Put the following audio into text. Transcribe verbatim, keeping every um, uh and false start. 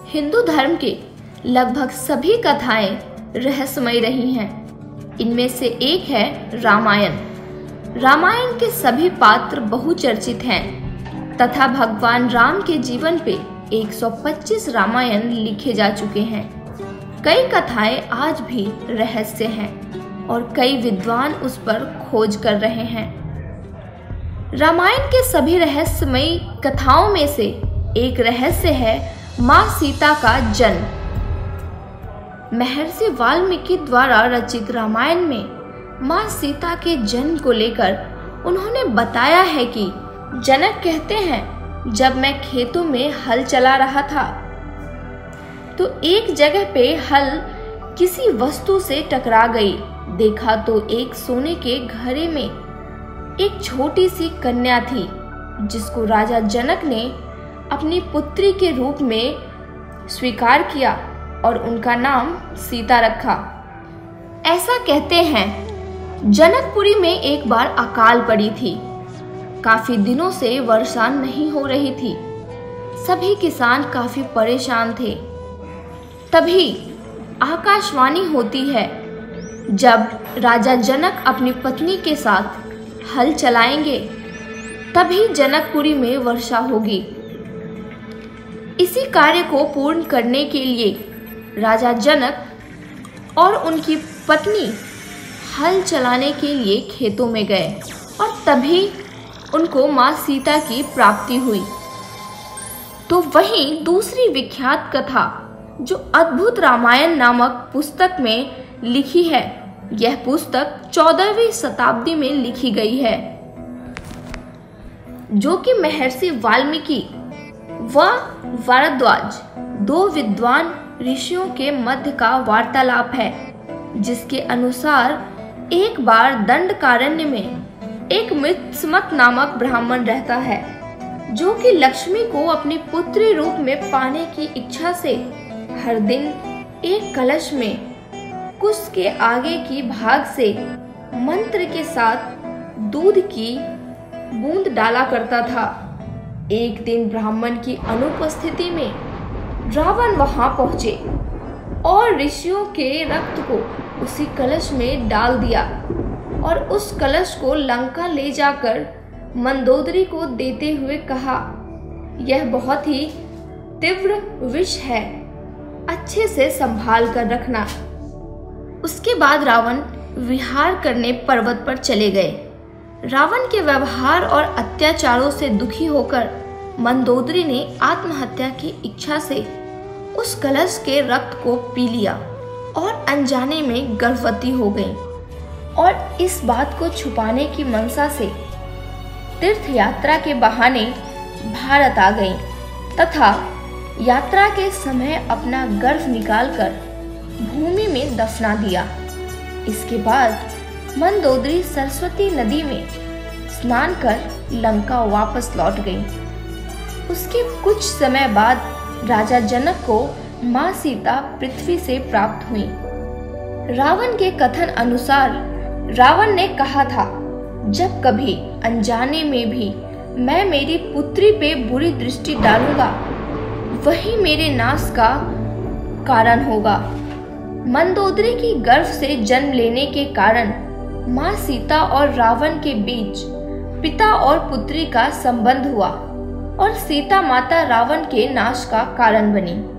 हिंदू धर्म के लगभग सभी कथाएं रहस्यमय रही हैं। इनमें से एक है रामायण। रामायण के सभी पात्र बहुचर्चित हैं तथा भगवान राम के जीवन पे एक सौ पच्चीस रामायण लिखे जा चुके हैं। कई कथाएं आज भी रहस्य हैं और कई विद्वान उस पर खोज कर रहे हैं। रामायण के सभी रहस्यमयी कथाओं में से एक रहस्य है माँ सीता का जन्म। महर्षि वाल्मीकि द्वारा रचित रामायण में माँ सीता के जन्म को लेकर उन्होंने बताया है कि जनक कहते हैं, जब मैं खेतों में हल चला रहा था तो एक जगह पे हल किसी वस्तु से टकरा गई। देखा तो एक सोने के घड़े में एक छोटी सी कन्या थी जिसको राजा जनक ने अपनी पुत्री के रूप में स्वीकार किया और उनका नाम सीता रखा। ऐसा कहते हैं जनकपुरी में एक बार अकाल पड़ी थी। काफी दिनों से वर्षा नहीं हो रही थी। सभी किसान काफी परेशान थे। तभी आकाशवाणी होती है, जब राजा जनक अपनी पत्नी के साथ हल चलाएंगे तभी जनकपुरी में वर्षा होगी। इसी कार्य को पूर्ण करने के लिए राजा जनक और उनकी पत्नी हल चलाने के लिए खेतों में गए और तभी उनको माँ सीता की प्राप्ति हुई। तो वहीं दूसरी विख्यात कथा जो अद्भुत रामायण नामक पुस्तक में लिखी है, यह पुस्तक चौदहवीं शताब्दी में लिखी गई है, जो कि महर्षि वाल्मीकि व भारद्वाज दो विद्वान ऋषियों के मध्य का वार्तालाप है। जिसके अनुसार एक बार दंडकारण्य में एक मित्समत नामक ब्राह्मण रहता है, जो कि लक्ष्मी को अपनी पुत्री रूप में पाने की इच्छा से हर दिन एक कलश में कुश के आगे की भाग से मंत्र के साथ दूध की बूंद डाला करता था। एक दिन ब्राह्मण की अनुपस्थिति में रावण वहां पहुंचे और ऋषियों के रक्त को उसी कलश में डाल दिया और उस कलश को लंका ले जाकर मंदोदरी को देते हुए कहा, यह बहुत ही तीव्र विष है, अच्छे से संभाल कर रखना। उसके बाद रावण विहार करने पर्वत पर चले गए। रावण के व्यवहार और अत्याचारों से दुखी होकर मंदोदरी ने आत्महत्या की इच्छा से उस कलश के रक्त को पी लिया और अनजाने में गर्भवती हो गई और इस बात को छुपाने की मनसा से तीर्थ यात्रा के बहाने भारत आ गई तथा यात्रा के समय अपना गर्भ निकालकर भूमि में दफना दिया। इसके बाद मंदोदरी सरस्वती नदी में स्नान कर लंका वापस लौट गई। उसके कुछ समय बाद राजा जनक को माँ सीता पृथ्वी से प्राप्त हुई। रावण के कथन अनुसार रावण ने कहा था, जब कभी अनजाने में भी मैं मेरी पुत्री पे बुरी दृष्टि डालूंगा, वही मेरे नाश का कारण होगा। मंदोदरी की गर्भ से जन्म लेने के कारण माँ सीता और रावण के बीच पिता और पुत्री का संबंध हुआ और सीता माता रावण के नाश का कारण बनी।